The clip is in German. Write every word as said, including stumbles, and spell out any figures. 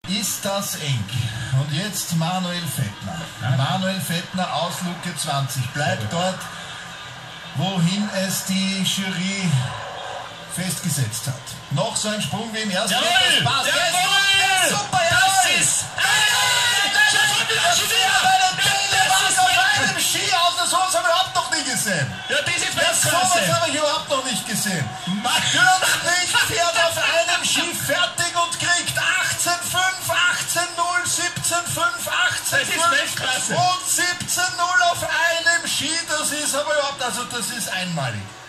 Ist das eng? Und jetzt Manuel Fettner. Manuel Fettner aus Luke zwanzig. Bleibt dort, wohin es die Jury festgesetzt hat. Noch so ein Sprung wie im ersten. Jawohl! Das passt. Jawohl! Der ist super, das jawohl! ist... Auf einem Ski aus, das habe ich überhaupt noch nie gesehen. Ja, das ist Das sowas Weltklasse. habe ich überhaupt noch nicht gesehen. Gürtlich fährt auf einem Ski fertig und kriegt achtzehn fünf, achtzehn null, siebzehn fünf, achtzehn Das ist fünf Weltklasse. und siebzehn null auf einem Ski. Das ist aber überhaupt, also das ist einmalig.